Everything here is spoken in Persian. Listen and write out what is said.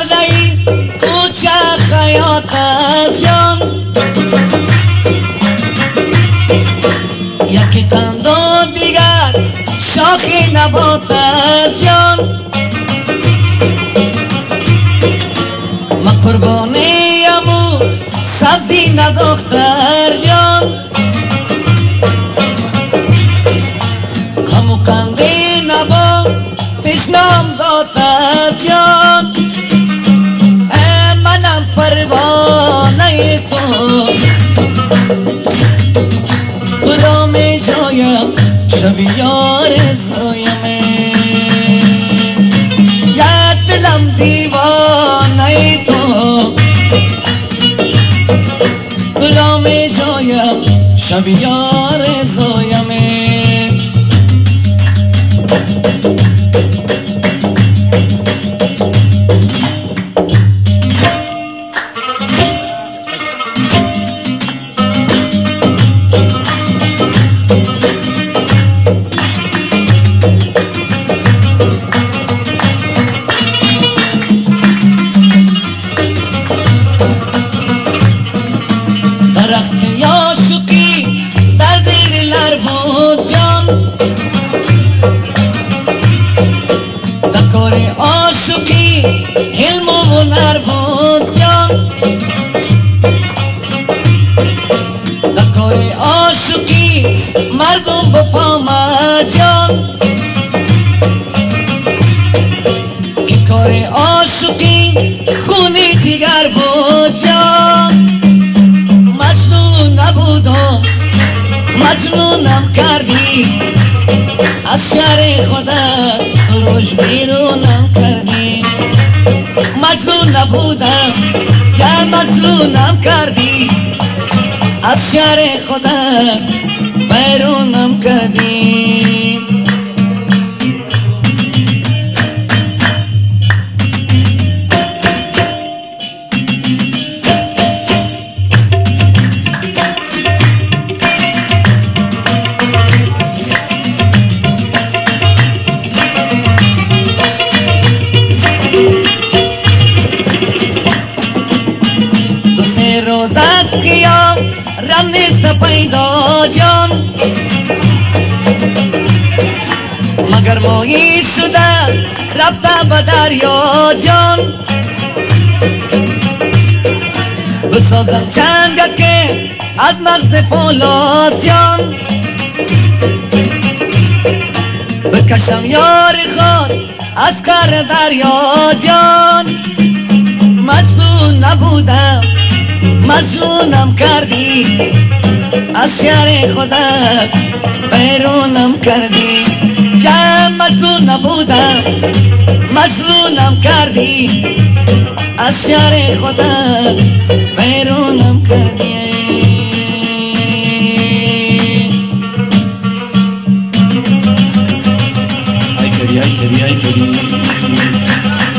ای کوچه خیاط از جان یکی قند و دیگر شاخی نبات از جان من قربانی امو سبزی ندختر جان همو قندی نبا تشنام ذات از جان منم پروانه تو برا می جایم شب یار زایم یا دلم دیوانه تو برا می جایم شب یار زایم درخت عاشقی در زیر لر بود جان در کار عاشقی علم و هنر بود جان در کار عاشقی مردم بفهمد جان که کار عاشقی خونی جگر بود جان مجنون نبودم مجنونم کردی از شهر خودت سروش بیرونم کردی مجنون نبودم یا مجنونم کردی از شهر خودت بیرونم کردی روز از خیام رم نیست پیدا جان مگر ماهی شده رفته به دریا جان بسازم چنگکه از مغز فولاد جان بکشم یار خود از کار دریا جان مجنون نبودم مجنونم کردی از شهر خودت بیرونم کردی یا مجنون نبودم مجنونم کردی از شهر خودت بیرونم کردی ای کری